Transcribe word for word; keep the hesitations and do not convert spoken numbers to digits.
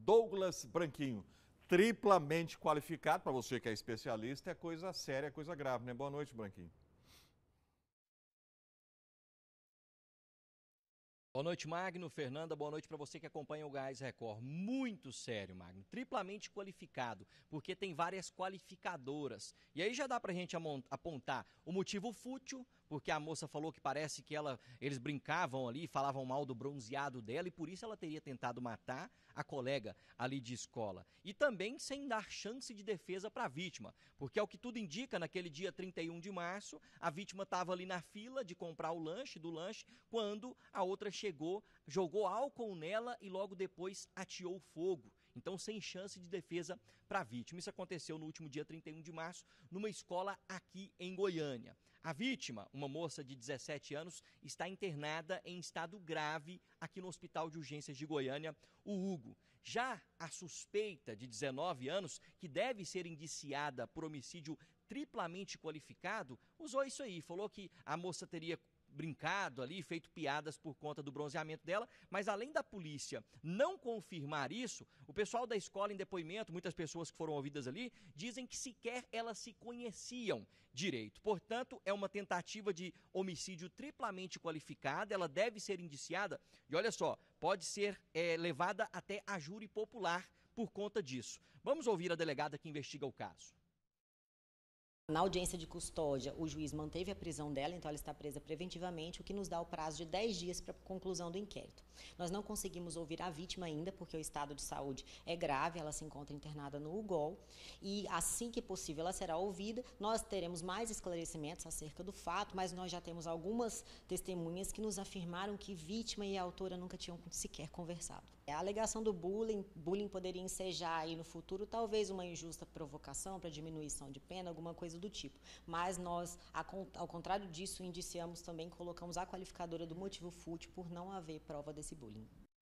Douglas Branquinho, triplamente qualificado. Para você que é especialista, é coisa séria, é coisa grave, né? Boa noite, Branquinho. Boa noite, Magno. Fernanda, boa noite para você que acompanha o Gás Record. Muito sério, Magno. Triplamente qualificado, porque tem várias qualificadoras. E aí já dá pra gente apontar o motivo fútil, porque a moça falou que parece que ela, eles brincavam ali, falavam mal do bronzeado dela e por isso ela teria tentado matar a colega ali de escola. E também sem dar chance de defesa para a vítima, porque ao que tudo indica, naquele dia trinta e um de março, a vítima estava ali na fila de comprar o lanche, do lanche, quando a outra chegou, jogou álcool nela e logo depois ateou fogo. Então, sem chance de defesa para a vítima. Isso aconteceu no último dia trinta e um de março, numa escola aqui em Goiânia. A vítima, uma moça de dezessete anos, está internada em estado grave aqui no Hospital de Urgências de Goiânia, o Hugo. Já a suspeita, de dezenove anos, que deve ser indiciada por homicídio triplamente qualificado, usou isso aí, falou que a moça teria brincado ali, feito piadas por conta do bronzeamento dela, mas além da polícia não confirmar isso, o pessoal da escola em depoimento, muitas pessoas que foram ouvidas ali, dizem que sequer elas se conheciam direito. Portanto, é uma tentativa de homicídio triplamente qualificada, ela deve ser indiciada e olha só, pode ser é, levada até a júri popular por conta disso. Vamos ouvir a delegada que investiga o caso. Na audiência de custódia, o juiz manteve a prisão dela, então ela está presa preventivamente, o que nos dá o prazo de dez dias para a conclusão do inquérito. Nós não conseguimos ouvir a vítima ainda, porque o estado de saúde é grave, ela se encontra internada no U G O L, e assim que possível ela será ouvida. Nós teremos mais esclarecimentos acerca do fato, mas nós já temos algumas testemunhas que nos afirmaram que vítima e a autora nunca tinham sequer conversado. A alegação do bullying, bullying poderia ensejar aí no futuro talvez uma injusta provocação para diminuição de pena, alguma coisa do tipo. Mas nós, ao contrário disso, indiciamos também, colocamos a qualificadora do motivo fútil por não haver prova desse bullying.